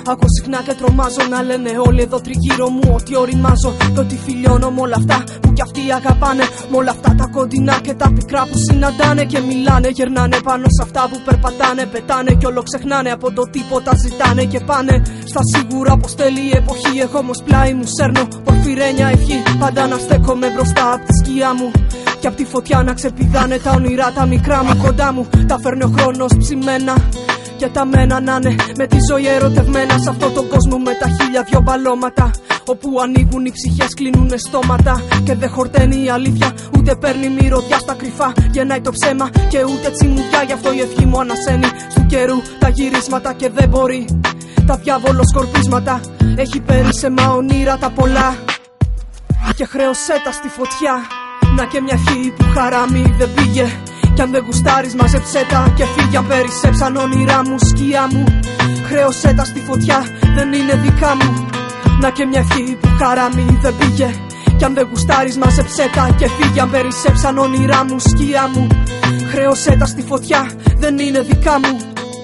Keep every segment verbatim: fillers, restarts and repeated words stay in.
Ακούω συχνά και τρομάζω να λένε όλοι εδώ τριγύρω μου ότι οριμάζω. Και ότι φιλιώνω με όλα αυτά που κι αυτοί αγαπάνε. Με όλα αυτά τα κοντινά και τα πικρά που συναντάνε και μιλάνε. Γερνάνε πάνω σε αυτά που περπατάνε. Πετάνε κι όλο ξεχνάνε από το τίποτα ζητάνε και πάνε στα σίγουρα πως θέλει η εποχή. Εγώ όμως πλάι μου σέρνω πορφυρένια ευχή. Πάντα να στέκομαι μπροστά απ' τη σκιά μου. Κι απ' τη φωτιά να ξεπηδάνε τα όνειρά τα μικρά μου κοντά μου. Τα φέρνει ο χρόνος ψημένα και τα μένα να είναι με τη ζωή ερωτευμένα σε αυτόν τον κόσμο με τα χίλια δυο μπαλώματα. Όπου ανοίγουν οι ψυχές, κλείνουνε στόματα. Και δεν χορταίνει η αλήθεια, ούτε παίρνει μυρωδιά στα κρυφά. Γεννάει το ψέμα και ούτε τσιμουδιά. Γι' αυτό η ευχή μου ανασένει στου καιρού τα γυρίσματα. Και δεν μπορεί τα διάβολο σκορπίσματα. Έχει περίσσεμα ονείρα τα πολλά και χρέωσέ τα στη φωτιά. Να και μια ευχή που χαράμι δεν πήγε. Κι αν δεν γουστάρεις μαζέψέ τα και φύγει. Αν περισσέψαν όνειρά μου, σκιά μου, χρέωσέ τα στη φωτιά, δεν είναι δικά μου. Να και μια ευχή που χαράμι δεν πήγε. Κι αν δεν γουστάρεις μαζέψέ τα και φύγει. Αν περισσέψαν όνειρά μου, σκιά μου, χρέωσέ τα στη φωτιά, δεν είναι δικά μου.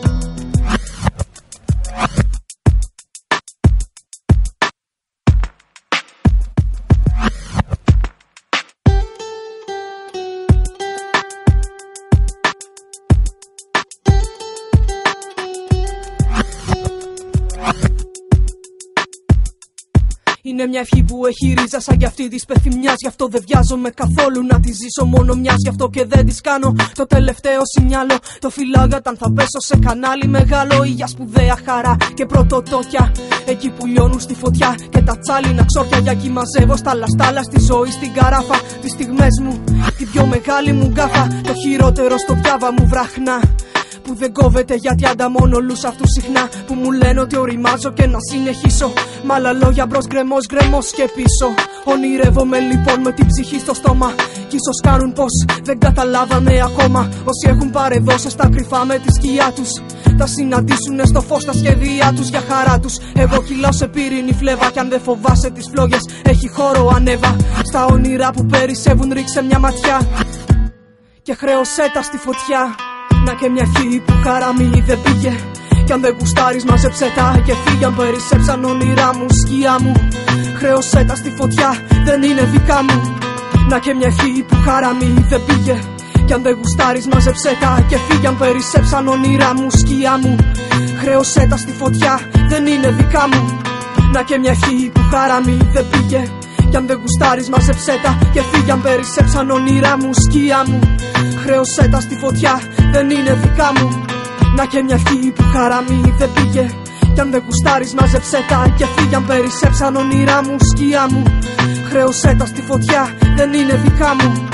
Είναι μια ευχή που έχει ρίζα σαν κι αυτή της πεθυμιάς. Γι' αυτό δεν βιάζομαι καθόλου να τη ζήσω μόνο μιας. Γι' αυτό και δεν της κάνω το τελευταίο σινιάλο. Το φυλάω για όταν θα πέσω σε κανάλι μεγάλο. Ή για σπουδαία χαρά και πρωτοτόκια. Εκεί που λιώνουν στη φωτιά και τα τσάλινα ξόρια. Για εκεί μαζεύω στα λαστάλα στη ζωή στην καράφα. Τις στιγμές μου, τη πιο μεγάλη μου γκάφα. Το χειρότερο στο πιάβα μου βραχνά. Που δεν κόβεται γιατί ανταμώνω όλους αυτούς συχνά. Που μου λένε ότι οριμάζω και να συνεχίσω. Μ' άλλα λόγια μπρος γκρεμός, γκρεμός και πίσω. Ονειρεύομαι λοιπόν με την ψυχή στο στόμα. Κι ίσως κάνουν πως δεν καταλάβανε ακόμα. Όσοι έχουν παρεδώσει στα κρυφά με τη σκιά τους. Θα συναντήσουνε στο φως τα σχέδιά τους για χαρά τους. Εγώ κυλάω σε πύρινη φλέβα. Κι αν δεν φοβάσαι τις φλόγες έχει χώρο ανέβα. Στα όνειρα που περισσεύουν ρίξε μια ματιά και χρέωσέ τα στη φωτιά. Να και μια ευχή που χαράμι δεν πήγε. Κι αν δεν γουστάρεις μαζέψέ τα και φύγει. Αν περισσέψαν όνειρά μου, σκιά μου, χρέωσέ τα στη φωτιά, δεν είναι δικά μου. Να και μια ευχή που χαράμι δεν πήγε. Κι αν δεν γουστάρεις μαζέψέ τα και φύγει. Αν περισσέψαν όνειρά μου, σκιά μου, χρέωσέ τα στη φωτιά, δεν είναι δικά μου. Να και μια ευχή που χαράμι δεν πήγε. Κι αν δεν γουστάρεις μαζέψέ τα και φύγει. Αν περισσέψαν όνειρά μου, σκιά μου, χρέωσέ τα στη φωτιά, δεν είναι δικά μου. Να και μια ευχή που χαράμι δεν πήγε. Κι αν δεν γουστάρεις μαζέψέ τα και φύγει. Αν περισσέψαν όνειρά μου, σκιά μου, χρέωσέ τα στη φωτιά, δεν είναι δικά μου.